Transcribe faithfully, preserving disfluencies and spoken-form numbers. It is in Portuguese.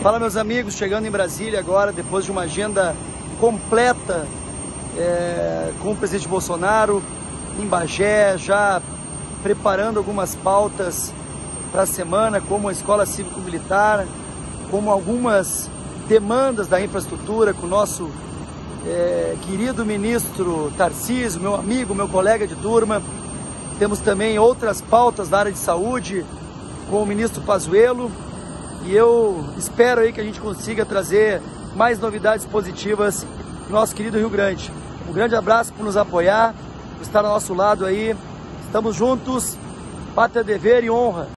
Fala, meus amigos, chegando em Brasília agora, depois de uma agenda completa é, com o presidente Bolsonaro, em Bagé, já preparando algumas pautas para a semana, como a escola cívico-militar, como algumas demandas da infraestrutura com o nosso é, querido ministro Tarcísio, meu amigo, meu colega de turma. Temos também outras pautas na área de saúde com o ministro Pazuello, e eu espero aí que a gente consiga trazer mais novidades positivas no nosso querido Rio Grande. Um grande abraço por nos apoiar, por estar ao nosso lado aí. Estamos juntos, pátria, dever e honra.